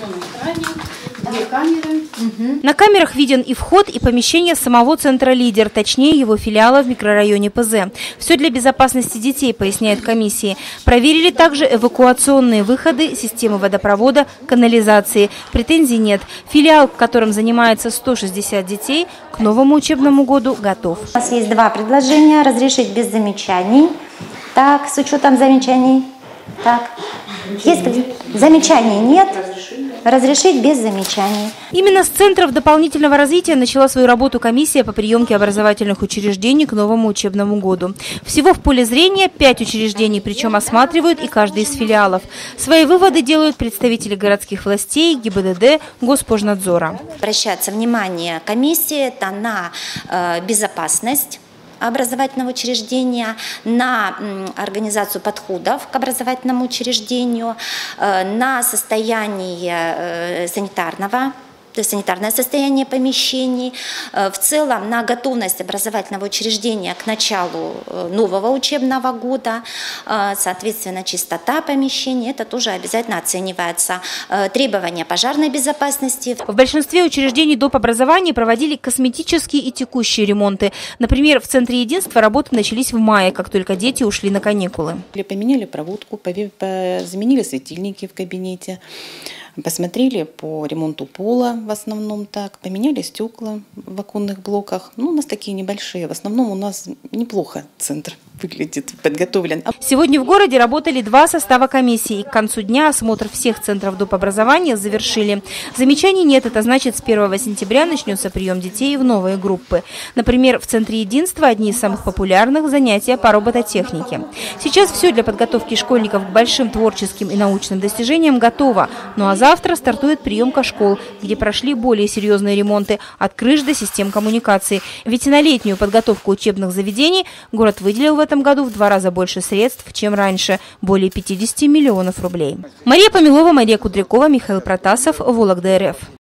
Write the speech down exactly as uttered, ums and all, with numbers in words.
Две камеры. Угу. На камерах виден и вход, и помещение самого центра «Лидер», точнее его филиала в микрорайоне ПЗ. Все для безопасности детей, поясняет комиссии. Проверили также эвакуационные выходы, системы водопровода, канализации. Претензий нет. Филиал, в котором занимается сто шестьдесят детей, к новому учебному году готов. У нас есть два предложения. Разрешить без замечаний. Так, с учетом замечаний. Так. Есть замечаний? Нет. Разрешить без замечаний. Именно с центров дополнительного развития начала свою работу комиссия по приемке образовательных учреждений к новому учебному году. Всего в поле зрения пять учреждений, причем осматривают и каждый из филиалов. Свои выводы делают представители городских властей, ГИБДД, Госпожнадзора. Обращается внимание комиссии это на э, безопасность образовательного учреждения, на организацию подходов к образовательному учреждению, на состояние санитарного, то есть санитарное состояние помещений, в целом на готовность образовательного учреждения к началу нового учебного года, соответственно, чистота помещений, это тоже обязательно оценивается, требования пожарной безопасности. В большинстве учреждений доп. Образования проводили косметические и текущие ремонты. Например, в Центре единства работы начались в мае, как только дети ушли на каникулы. Поменяли проводку, заменили светильники в кабинете. Посмотрели по ремонту пола, в основном так, поменяли стекла в оконных блоках. Ну, у нас такие небольшие, в основном у нас неплохо центр выглядит, подготовлен. Сегодня в городе работали два состава комиссии. К концу дня осмотр всех центров доп. Образования завершили. Замечаний нет, это значит, с первого сентября начнется прием детей в новые группы. Например, в Центре единства одни из самых популярных занятия по робототехнике. Сейчас все для подготовки школьников к большим творческим и научным достижениям готово. Ну а завтра стартует приемка школ, где прошли более серьезные ремонты от крыш до систем коммуникации. Ведь на летнюю подготовку учебных заведений город выделил в этом году в два раза больше средств, чем раньше – более пятидесяти миллионов рублей. Мария Помилова, Мария Кудрякова, Михаил Протасов, Вологда РФ.